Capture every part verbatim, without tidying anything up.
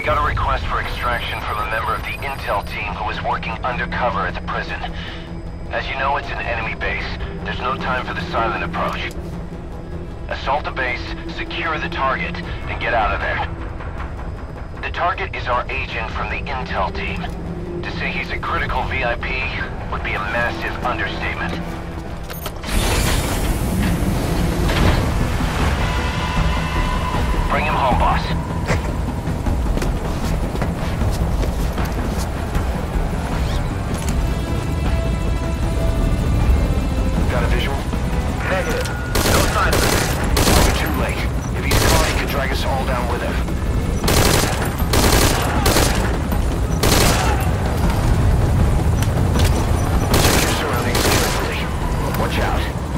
got a request for extraction from a member of the intel team who is working undercover at the prison. As you know, it's an enemy base. There's no time for the silent approach. Assault the base, secure the target, and get out of there. The target is our agent from the intel team. To say he's a critical V I P would be a massive understatement. Bring him home, boss. Got a visual? Negative. No sign of it. We're too late. If he's caught, he could drag us all down with him. Check your surroundings carefully. Watch out.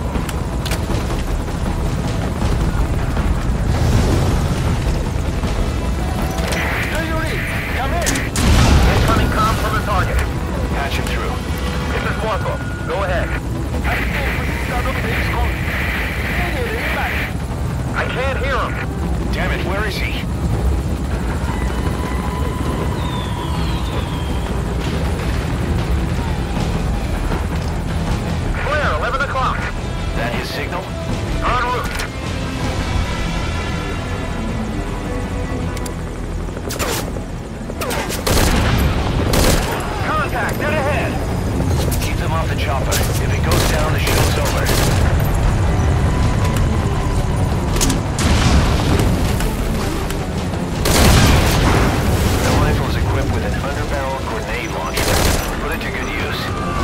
Come in! Incoming comm from the target. Patch him through. This is Marco. Go ahead. I can't hear him. Damn it, where is he? Clear, eleven o'clock. That his signal? En route. Contact, dead ahead. Keep them off the chopper. If it goes down, the show's over. Equipped with an underbarrel grenade launcher. Put it to good use.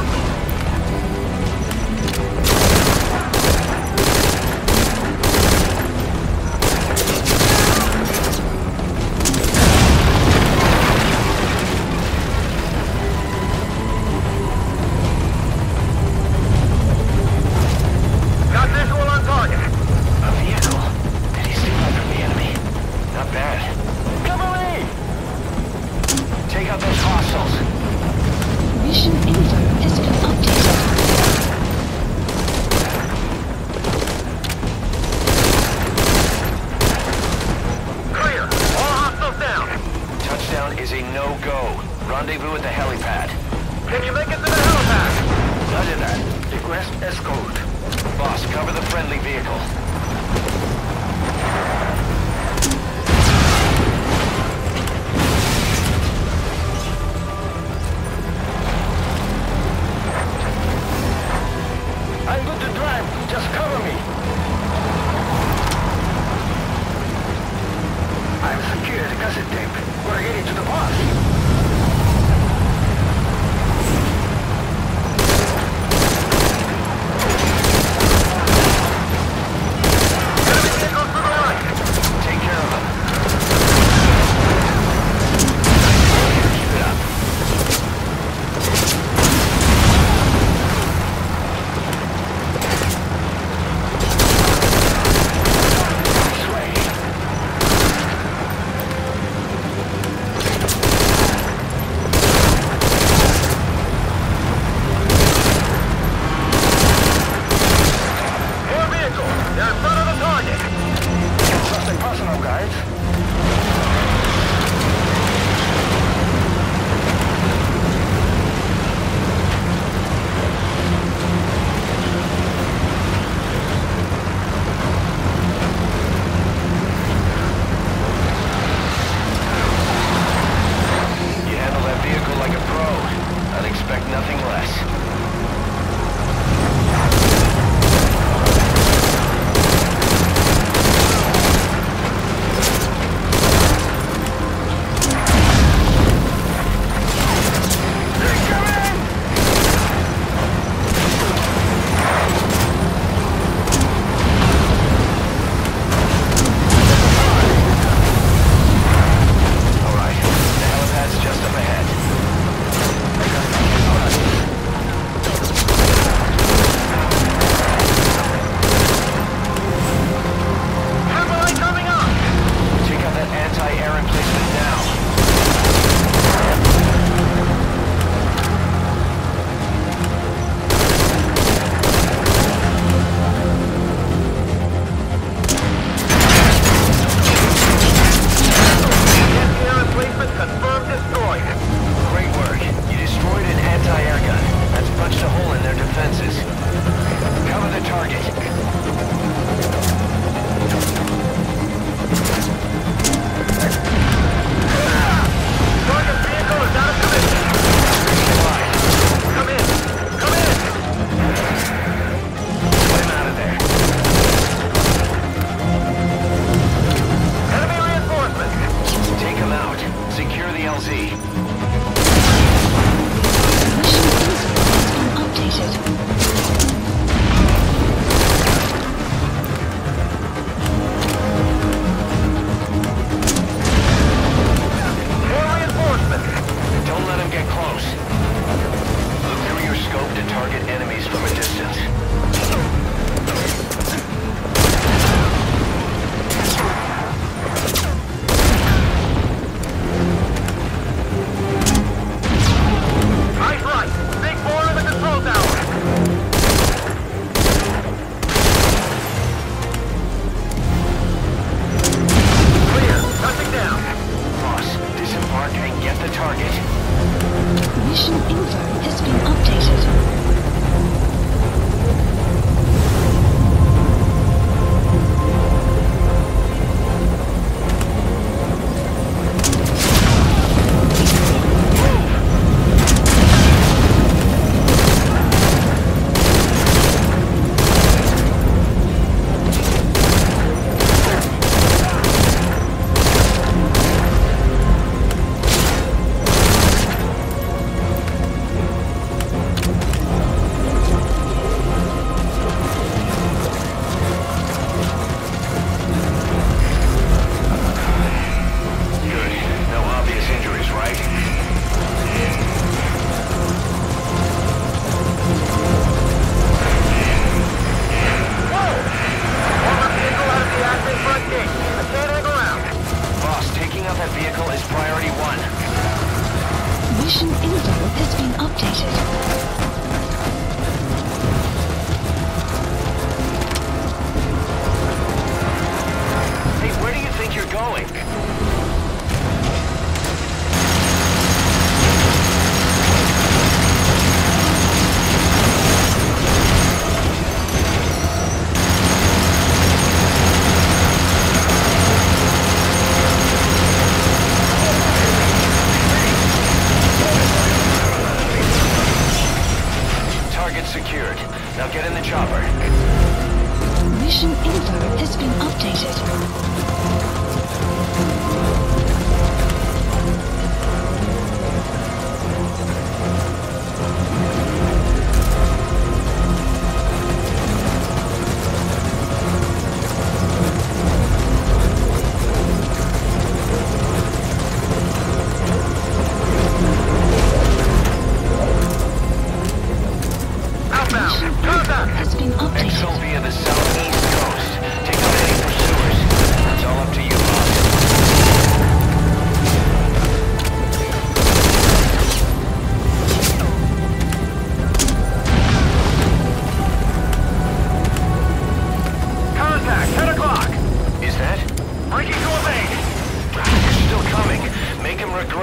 Got visual on target. A vehicle. Did he steal that from the enemy? Not bad. Take out those hostiles. Mission info has been updated. Clear. All hostiles down. Touchdown is a no-go. Rendezvous at the helipad. Can you make it to the helipad? Roger that. Request escort. Boss, cover the friendly vehicle. I'm good to drive. Just cover me. I've secured the cassette tape. We're getting to the boss. Take care of them. Keep it up.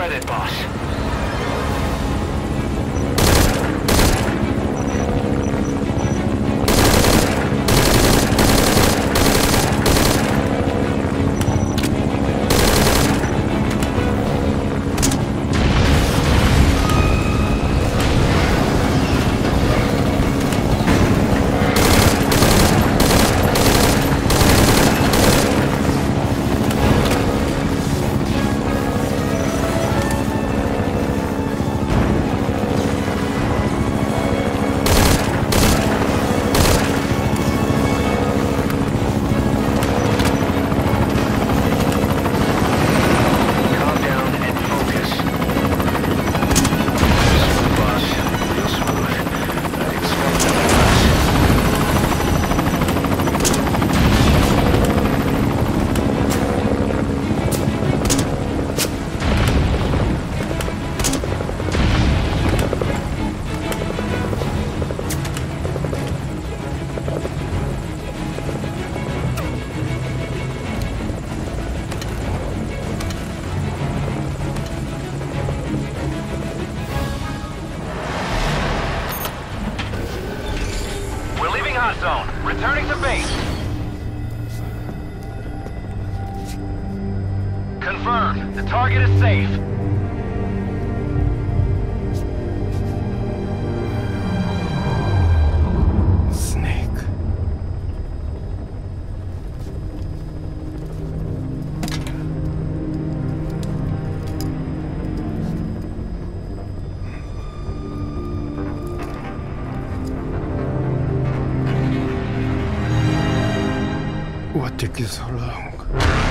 said it, boss. Hot zone. Returning to base. Confirmed. The target is safe. Snake. What took you so long?